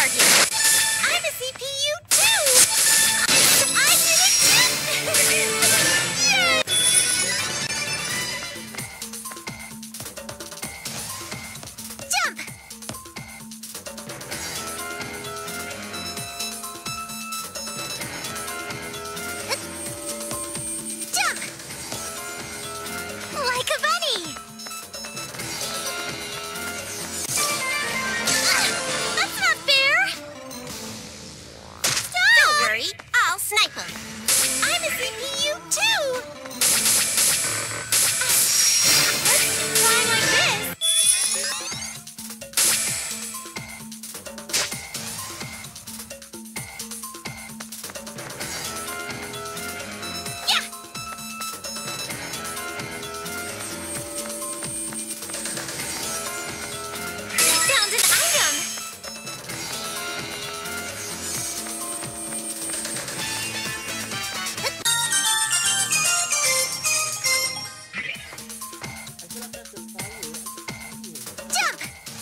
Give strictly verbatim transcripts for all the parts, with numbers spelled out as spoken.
argue. I'm a C P U too! I did it too! Yay! Jump! Jump! Like a bunny! That's not fair! Stop! Don't worry, I'll snipe him. I'm a C P U too! Let's fly like this. Yeah! Found an item! Jump!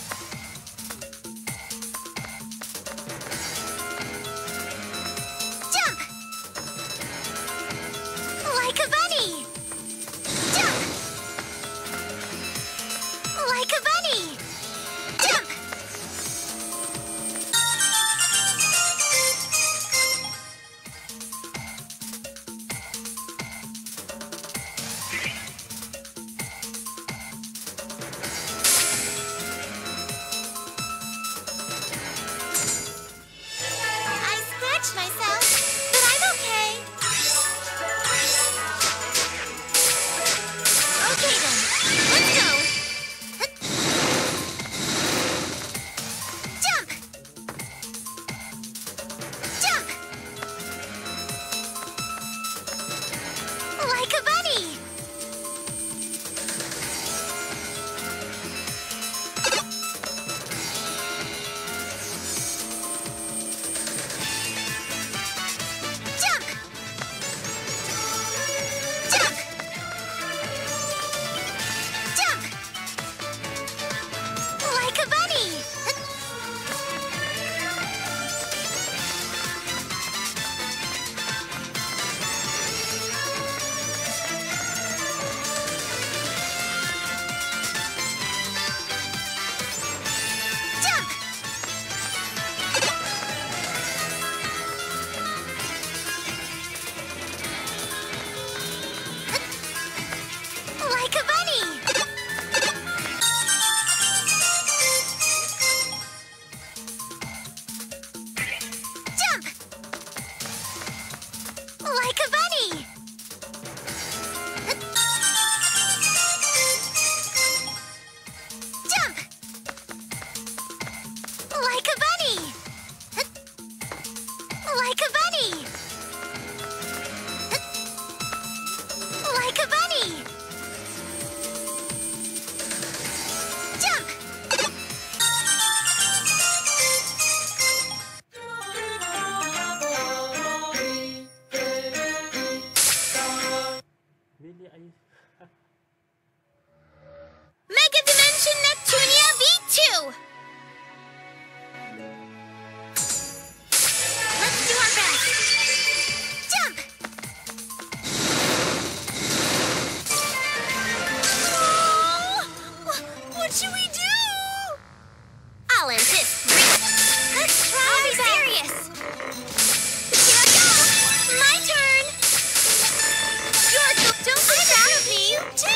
Jump! Like a bunny! Jump! Like a bunny! Jump! I scratched myself, but I'm okay. Okay then, let's go. Jump! Jump! Like a bunny! Jump! Jump! Jump! Like a bunny! Jump! Like a bunny! Jump! Like a bunny! Jump! Like a bunny! Like a bunny! Like a bunny! Jump! Really, I... Megadimension Neptunia V two! Let's do our best! Jump! Oh, wh- what should we do? I'll end this brief. Let's try I'll be serious. Here I go! My turn! You're don't push out of me! You too!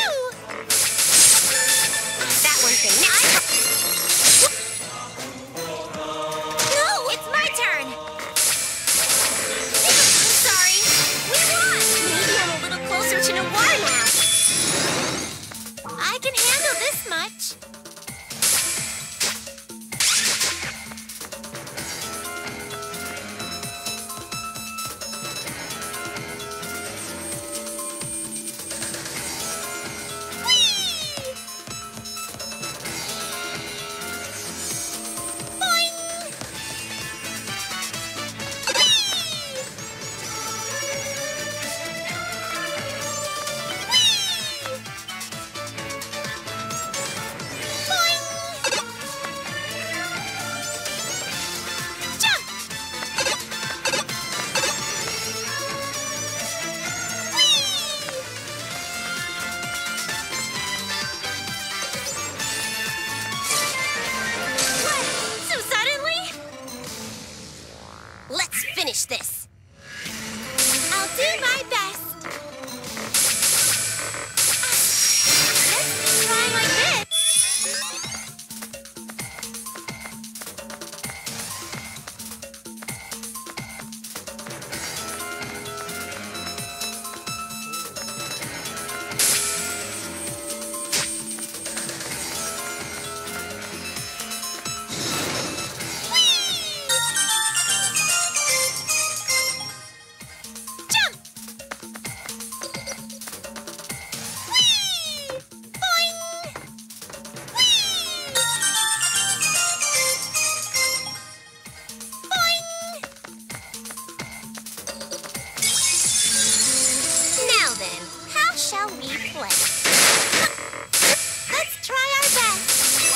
shall we play? Let's try our best.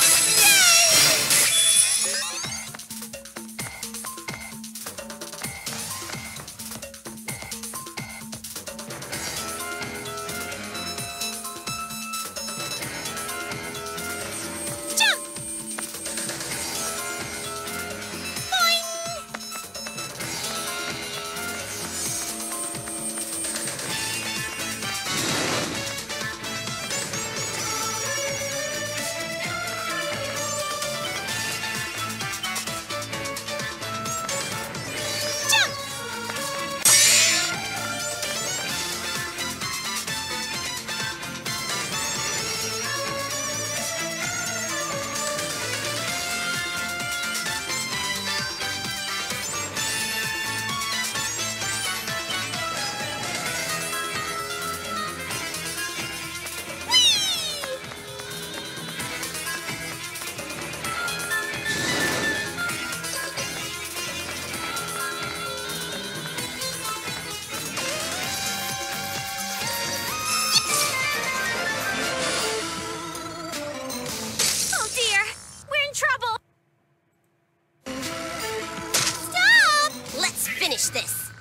This.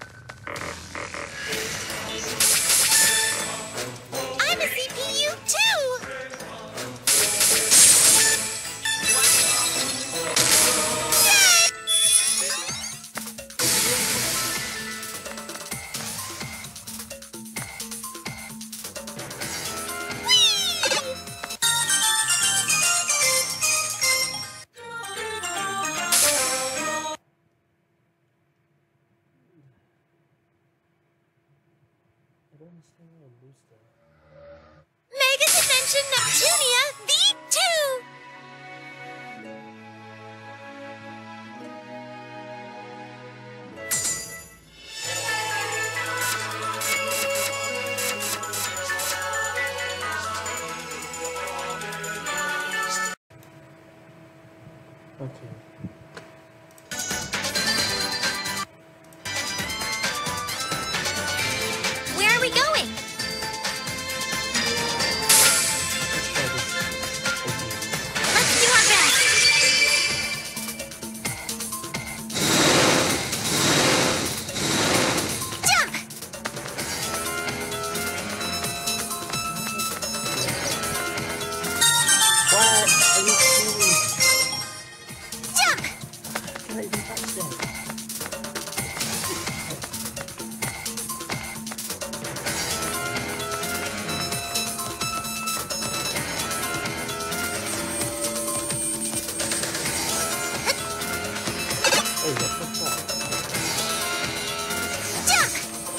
I'm a C P U too! Megadimension Neptunia V two! Okay. Where are we going? Let's do our best. Jump! What? Are you serious? Jump! Can I even touch that? Oh, what the fuck? Jump!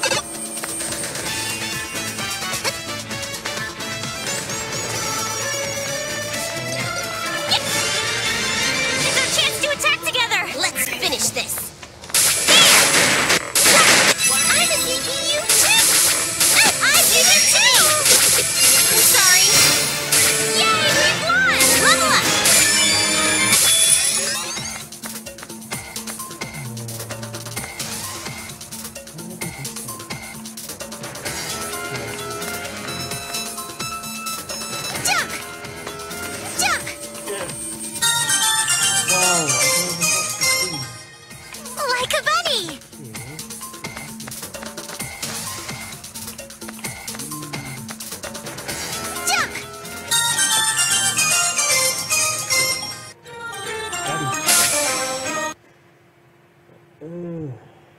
It's our chance to attack together! Let's finish this! There! I'm a C P U too! I did it too! I'm sorry! Yay, we've won! Level up! Jump! Jump! Wow, I can't even touch the screen. Like a bunny! Jump! Ugh.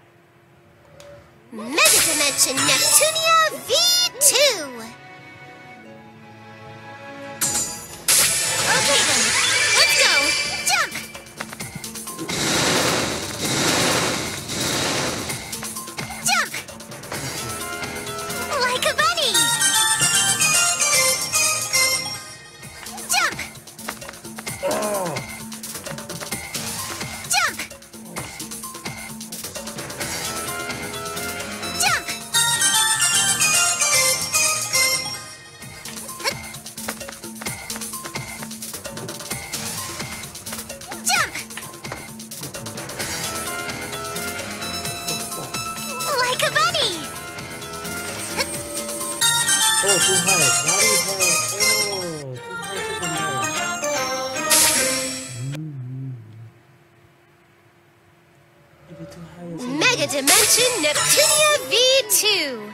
Megadimension Neptunia V two! Okay then, let's go! Jump! Jump! Like a bunny! Jump! Oh. Jump! Jump! Oh, too high. Very high. Oh, too high, too high. Mm-hmm. Maybe too high. Megadimension Neptunia V two.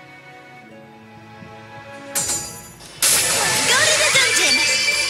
Go to the dungeon.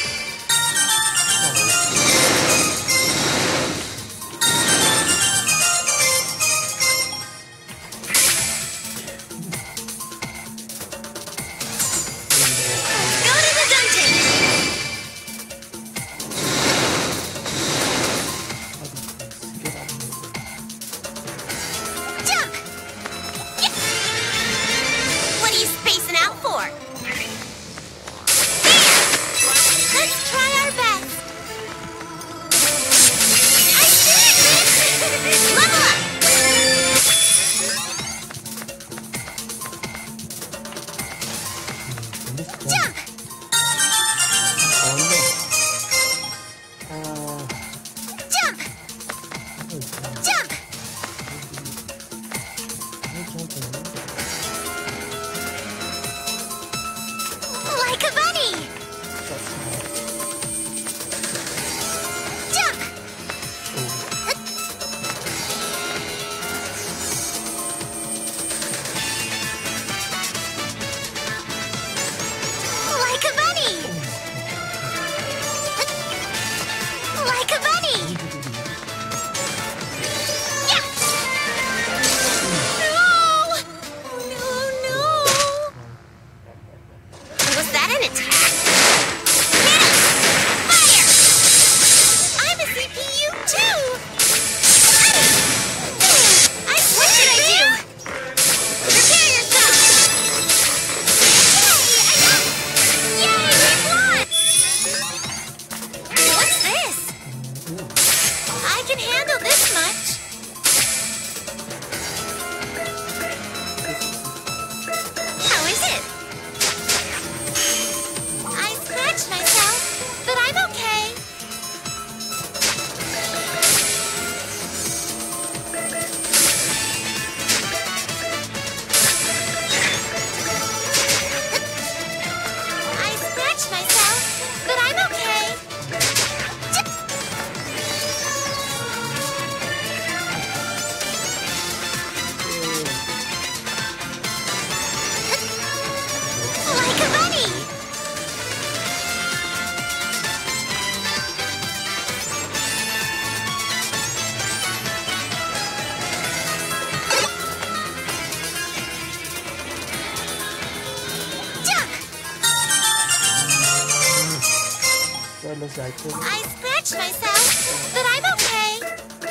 I scratched myself, but I'm okay.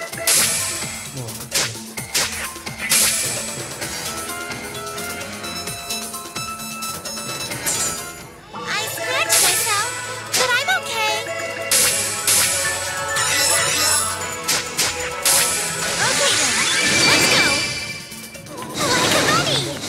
No. I scratched myself, but I'm okay. Okay then, let's go. Like a bunny.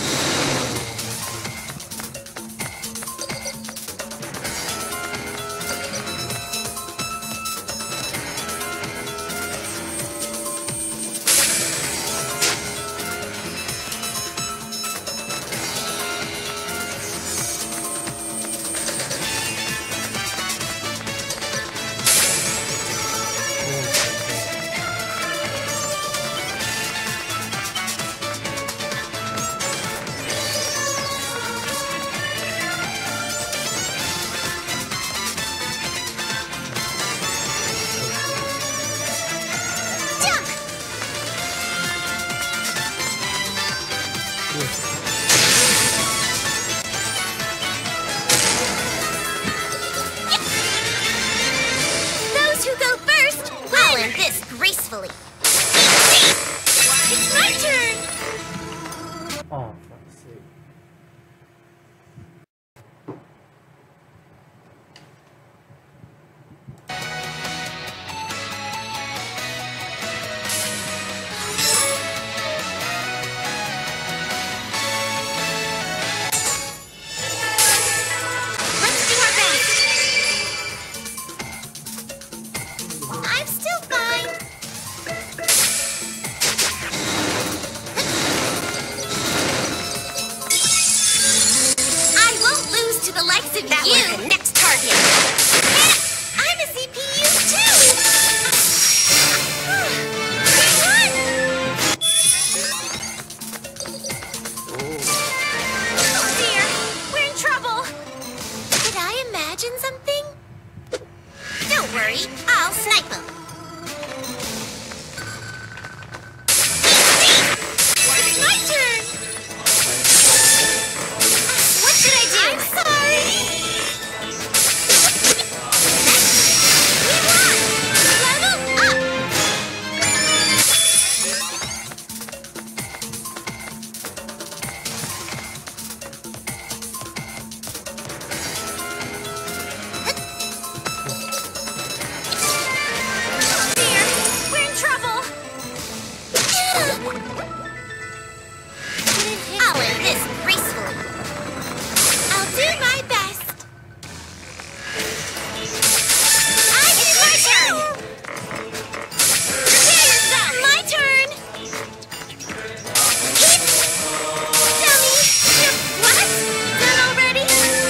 Gracefully. It's my turn! Oh, fuck's sake. Let's do our best! I'm still fine. Oh dear, we're in trouble. Did I imagine something? Don't worry, I'll snipe him. It's my turn. What should I do? I'm sorry. We won! Level up! Oh dear, we're in trouble. I'll end this gracefully. I'll do my best. I it's my turn. Prepare yourself. My turn. Hit. Dummy. What? Done already?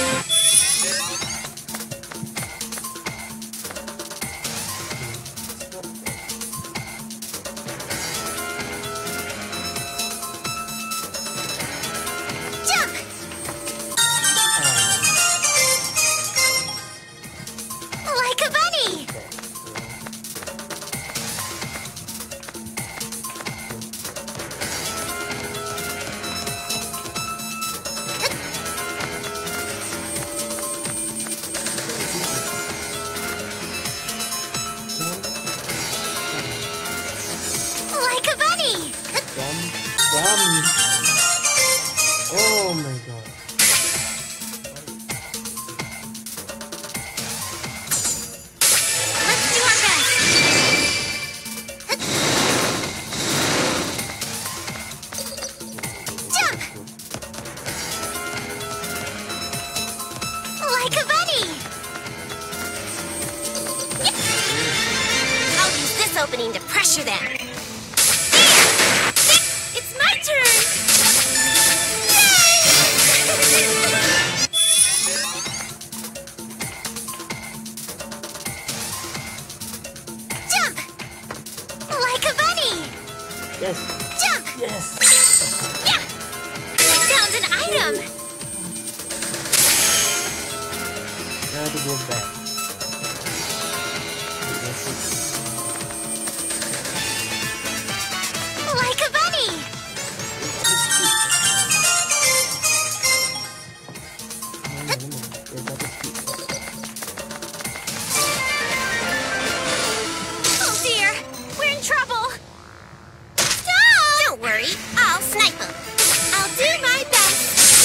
Jump. Like a bunny. Like a bunny. Dumb. Dumb. Oh my god. Let's do our best. Jump. Like a bunny. I'll use this opening to pressure them. There. It's my turn. Jump. Like a bunny. Yes. Jump. Yes. Yeah. I found an item. Now to go back. Yes, it's- Like a bunny. it's cute. No, no, no. Yeah, that is cute. Oh dear, we're in trouble. Stop! Don't worry, I'll snipe him. I'll do my best.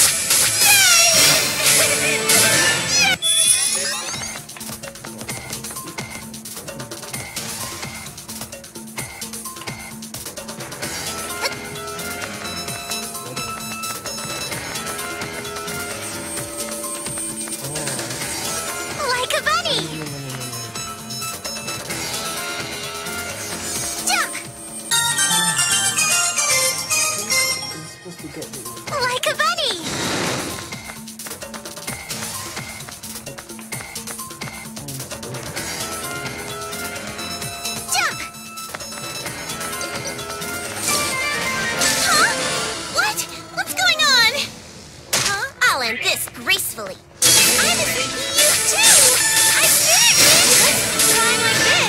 Like a bunny. No, no, no, no, no. Jump. I'm supposed to get the Like a bunny. Jump. Huh? What? What's going on? Huh? I'll end this gracefully. I'm a C P U too. I did it. Let's try like this.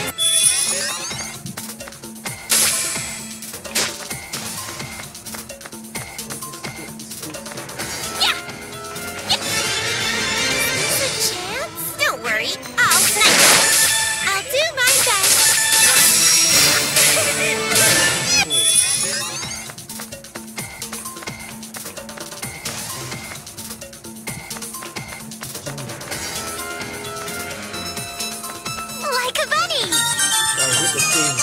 Yeah. Yeah. Is this a chance? Don't worry, I'll snipe it. I'll do my best. Like a bunny. I hit the thing.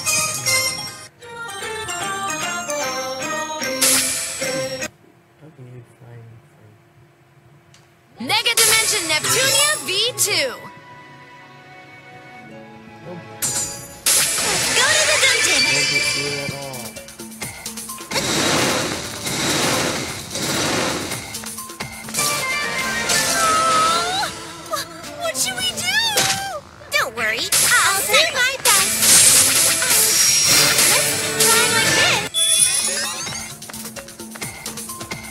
Okay, fine, fine. Megadimension Neptunia V two. Nope. Go to the dungeon. No big deal at all. Oh, what should we do? Don't worry, I'll do my best. Let's try like this.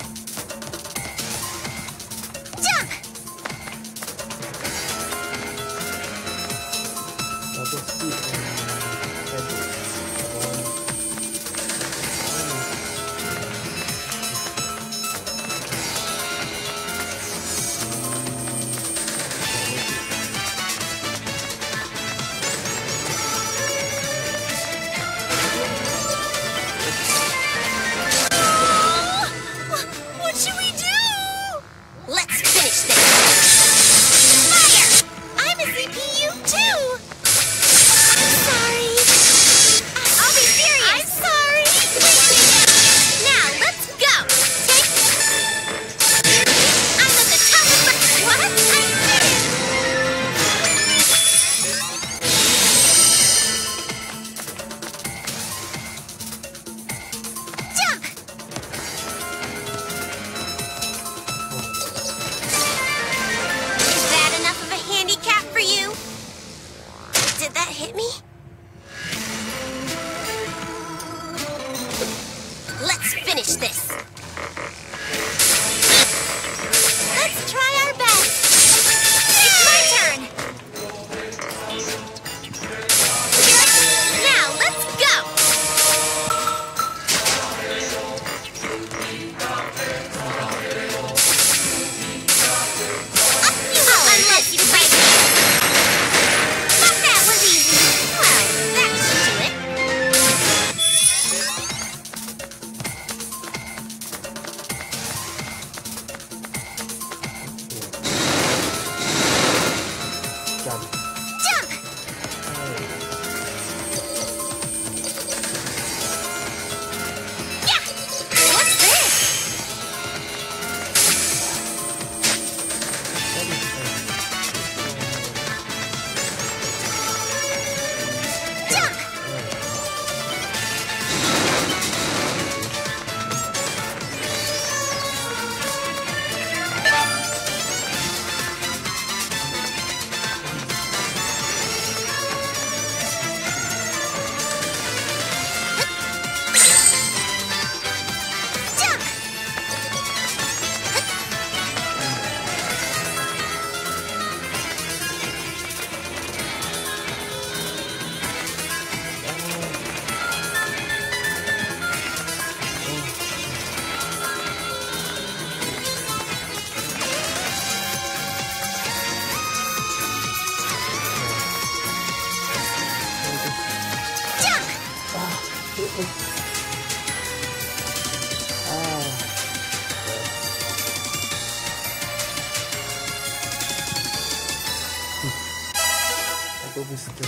sister.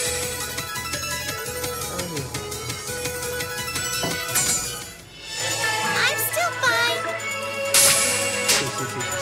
Oh. I'm still fine. Sí, sí, sí.